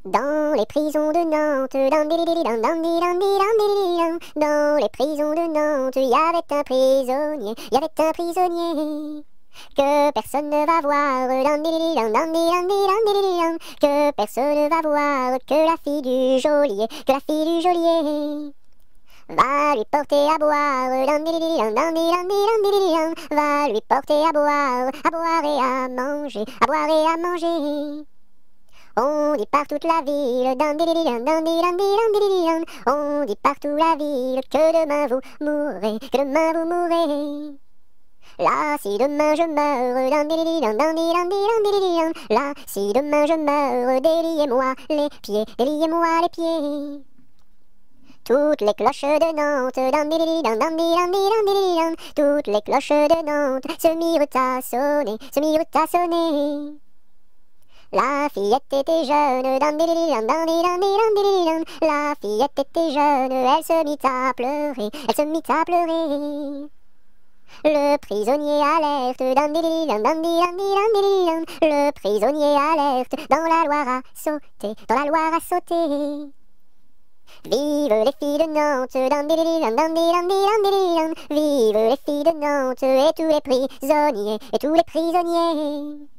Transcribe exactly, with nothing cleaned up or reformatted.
Dans les prisons de Nantes, dan di di di dan dan di dan di dan di di dan. Dans les prisons de Nantes, il y avait un prisonnier, il y avait un prisonnier que personne ne va voir, dan di di di dan dan di dan di dan di di dan. Que personne ne va voir, que la fille du geôlier, que la fille du geôlier va lui porter à boire, dan di di di dan dan di dan di dan di di dan. Va lui porter à boire, à boire et à manger, à boire et à manger. On dit par toute la ville, dan di di di dan dan di dan di dan di di dan. On dit partout la ville que demain vous mourrez, que demain vous mourrez. Là, si demain je meurs, dan di di di dan dan di dan di dan di di dan. Là, si demain je meurs, déliez-moi les pieds, déliez-moi les pieds. Toutes les cloches de Nantes, dan di di di dan dan di dan di dan di di dan. Toutes les cloches de Nantes se mirent à sonner, se mirent à sonner. La fillette était jeune, dan di di di dan dan di dan di dan di di dan. La fillette était jeune, elle se mit à pleurer, elle se mit à pleurer. Le prisonnier alerte, dan di di di dan dan di dan di dan di di dan. Le prisonnier alerte, dans la Loire à sauter, dans la Loire à sauter. Vive les filles de Nantes, dan di di di dan dan di dan di dan di di dan. Vive les filles de Nantes et tous les prisonniers, et tous les prisonniers.